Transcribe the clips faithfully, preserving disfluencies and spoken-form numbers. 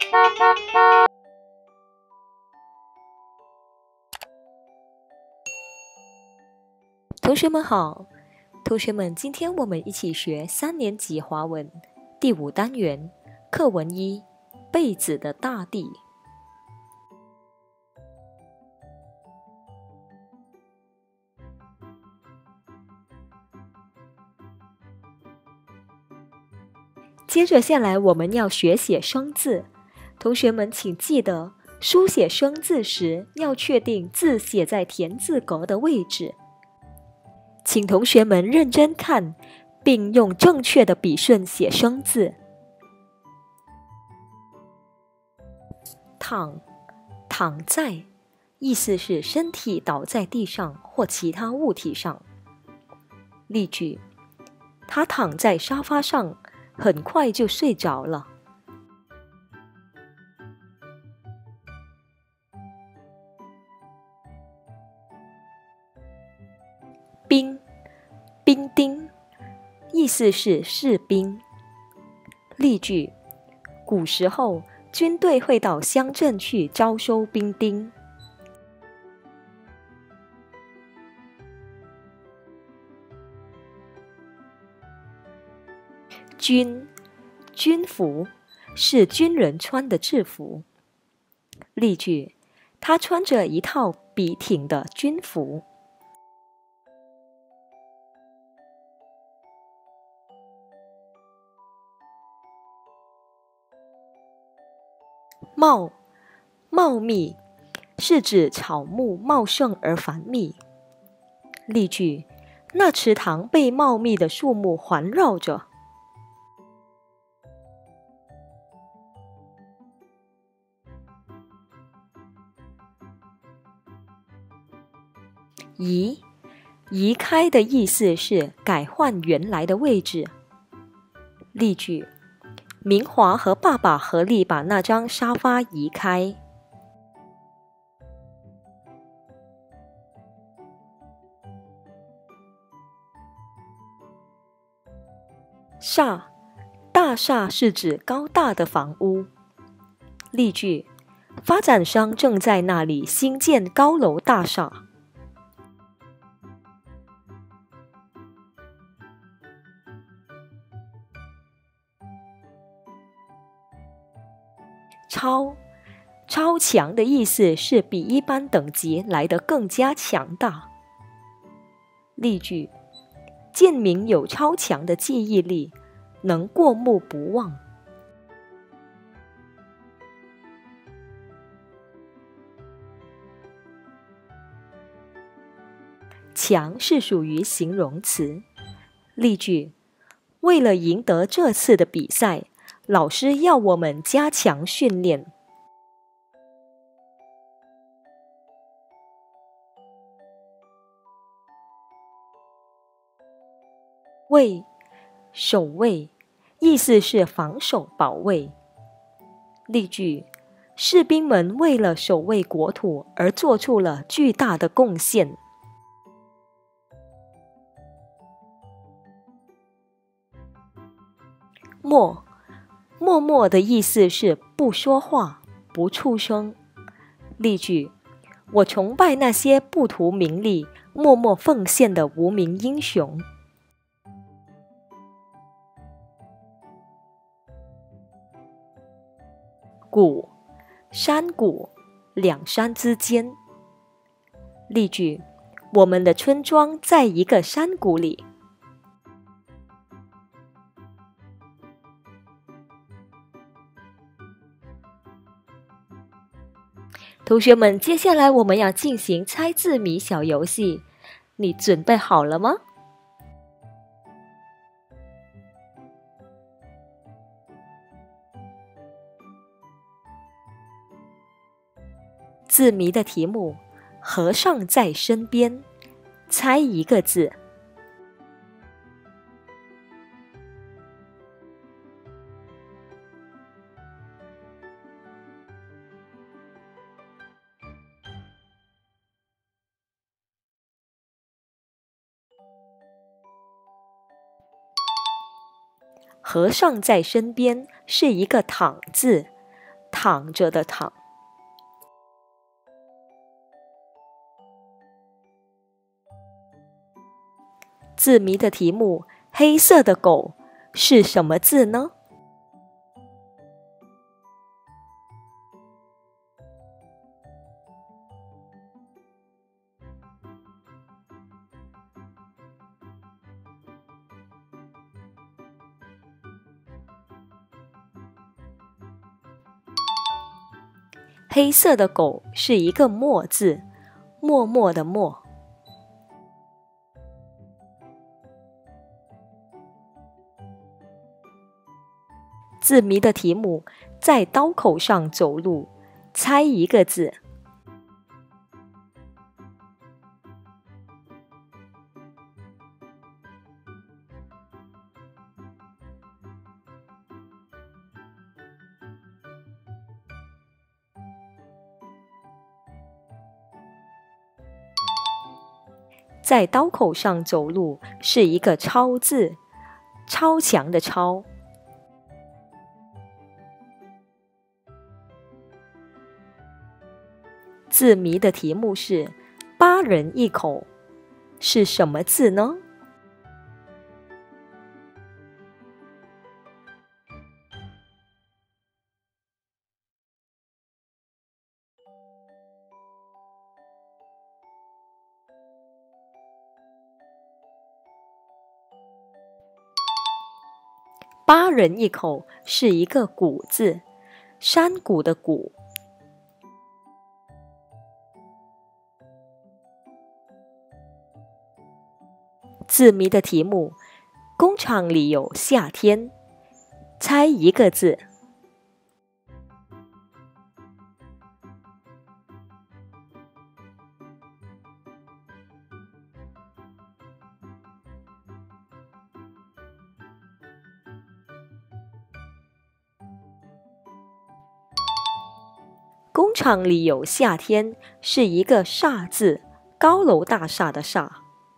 同学们好，同学们，今天我们一起学三年级华文第五单元课文一《被子的大地》。接着下来我们要学写生字，同学们请记得，书写生字时要确定字写在田字格的位置。请同学们认真看，并用正确的笔顺写生字。躺，躺在，意思是身体倒在地上或其他物体上。例句：他躺在沙发上，很快就睡着了。兵，兵丁，意思是士兵。例句：古时候，军队会到乡镇去招收兵丁。军，军服，是军人穿的制服。例句：他穿着一套笔挺的军服。茂，茂密，是指草木茂盛而繁密。例句：那池塘被茂密的树木环绕着。移，移开的意思是改换原来的位置。例句：明华和爸爸合力把那张沙发移开。厦，大厦是指高大的房屋。例句：发展商正在那里兴建高楼大厦。超，超强的意思是比一般等级来得更加强大。例句：建明有超强的记忆力，能过目不忘。强是属于形容词。例句：为了赢得这次的比赛，老师要我们加强训练。卫，守卫，意思是防守保卫。例句：士兵们为了守卫国土而做出了巨大的贡献。默，默默的意思是不说话，不出声。例句：我崇拜那些不图名利、默默奉献的无名英雄。谷，山谷，两山之间。例句：我们的村庄在一个山谷里。同学们，接下来我们要进行猜字谜小游戏，你准备好了吗？字谜的题目：和尚在身边，猜一个字。和尚在身边是一个躺字， 躺着的躺。字谜的题目黑色的狗是什么字呢？黑色的狗是一个默字，默默的默。字谜的题目在刀口上走路，猜一个字。在刀口上走路是一个超字，超强的超。字谜的题目是八人一口，是什么字呢？八人一口是一个谷字，山谷的谷。字谜的题目工厂里有夏天，猜一个字。工厂里有夏天是一个厦字，高楼大厦的厦。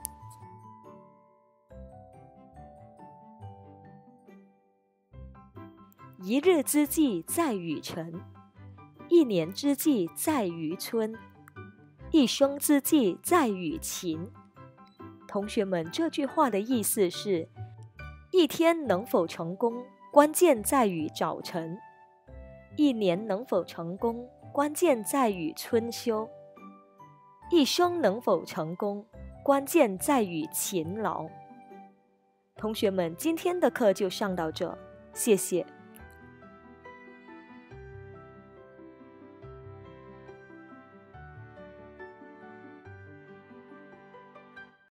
一日之计在于晨，一年之计在于春，一生之计在于勤。同学们，这句话的意思是：一天能否成功，关键在于早晨；一年能否成功，关键在于春秋；一生能否成功，关键在于勤劳。同学们，今天的课就上到这，谢谢。